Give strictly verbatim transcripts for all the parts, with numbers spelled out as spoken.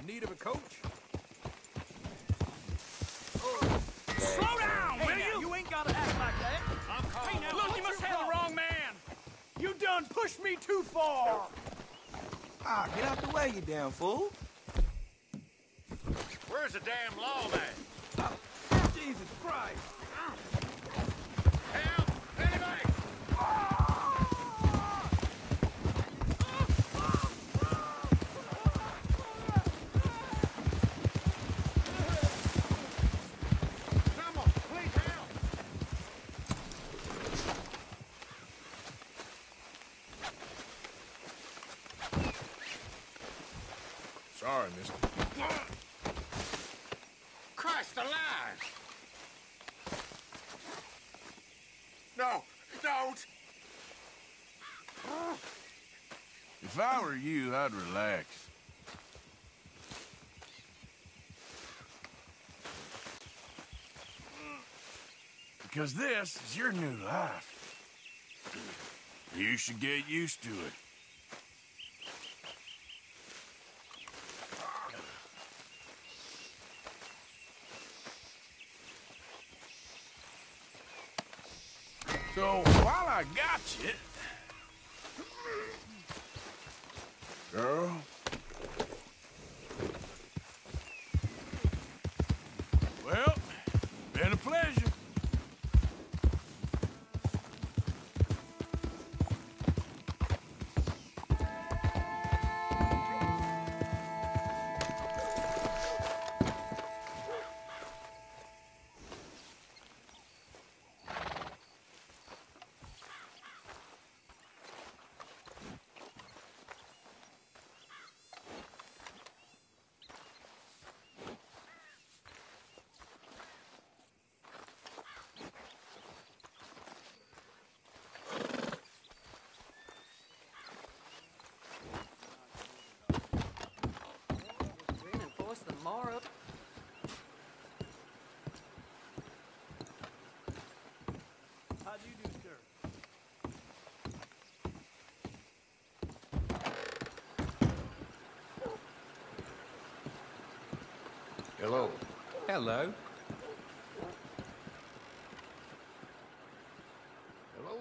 In need of a coach? Slow down, Hey, will now, you? you ain't gotta act like that. I'm calling. Hey, now, Look, what's you must your have the problem? wrong man. You done pushed me too far. Ah, get out the way, you damn fool. Where's the damn lawman? Jesus Christ. Help! Anybody! Someone, please help! Sorry, mister. Christ alive! No, don't! If I were you, I'd relax. Because this is your new life. You should get used to it. So, while I got you... Girl... Well, been a pleasure. Reinforce the moral. How do you do, sir? Hello. Hello. Hello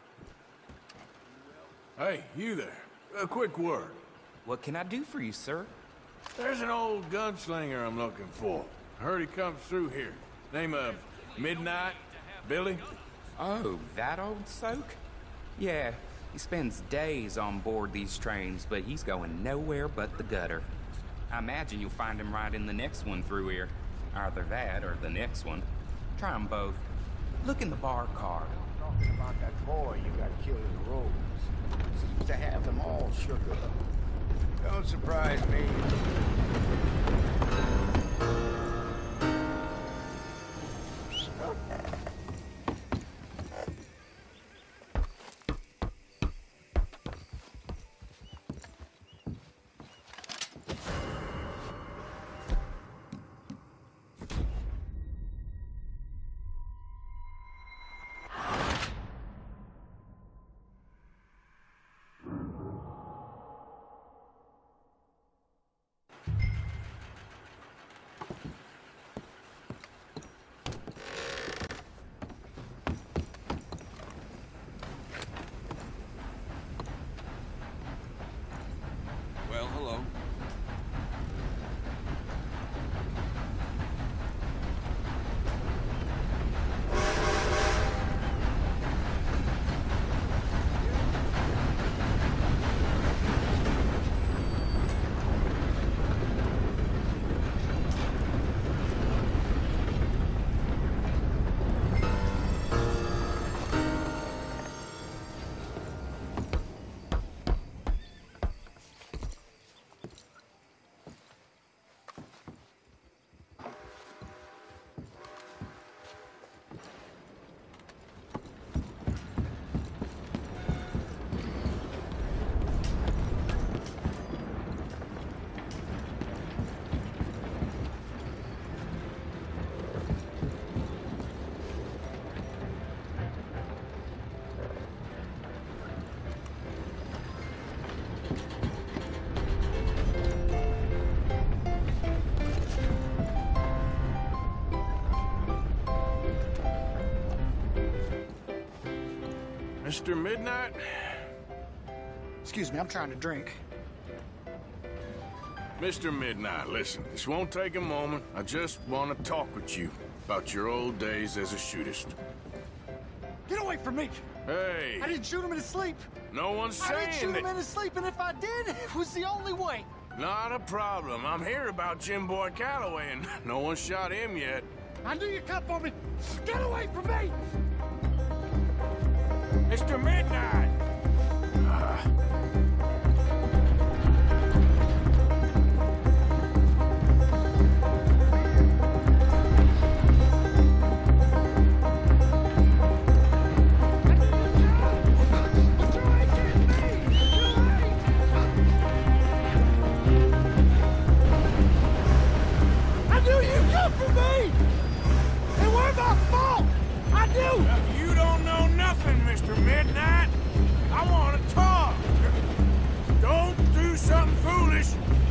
there. Hey, you there. A quick word. What can I do for you, sir? There's an old gunslinger I'm looking for. Heard he comes through here. Name of Midnight? Billy? Oh, that old soak? Yeah, he spends days on board these trains, but he's going nowhere but the gutter. I imagine you'll find him right in the next one through here. Either that or the next one. Try 'em both. Look in the bar card. Talking about that boy you got killed in the roads. Seems to have them all shook up. Don't surprise me. Mister Midnight? Excuse me, I'm trying to drink. Mister Midnight, listen, this won't take a moment. I just want to talk with you about your old days as a shootist. Get away from me! Hey! I didn't shoot him in his sleep! No one's I saying didn't shoot him that... in his sleep, and if I did, it was the only way! Not a problem. I'm here about Jim Boy Calloway, and no one shot him yet. I knew you'd come for me! Get away from me! Mister Midnight! Ah. You don't know nothing, Mister Midnight. I want to talk. Don't do something foolish